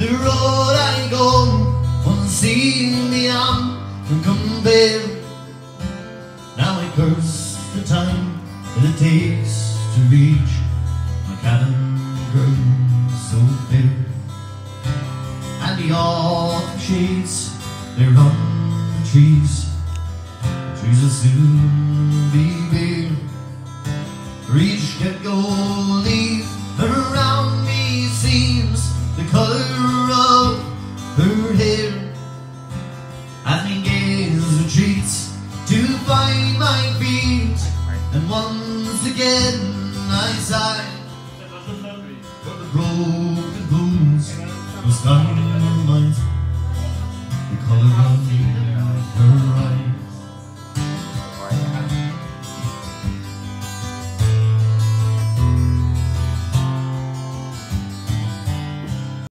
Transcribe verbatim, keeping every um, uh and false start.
the road I go, unseen beyond and compare. Now I curse the time that it takes to reach my cabin ground so fair. And the autumn shades, they run the trees, the trees will soon be bare. Each get-go leaf around me seems the colour of her hair. As me gaze retreats to find my feet, and once again I sigh for the broken bones of starlight, the colour of